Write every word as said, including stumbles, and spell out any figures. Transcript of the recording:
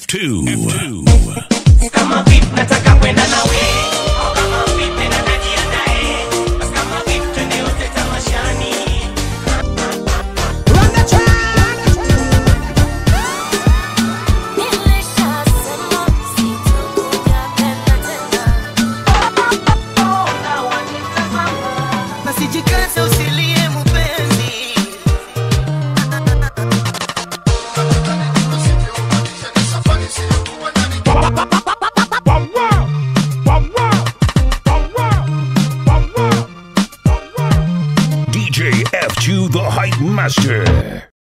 F two. F two. Kama beat nataka kwenda nawe, au kama beat tena najiandae, basi kama beat twende wote tamashani. Run the track. Nilishasema sitakuja tena tena. Oh, na wanitazama. Basi jikaze usilie mpenzi. D J F two, the Hype Master.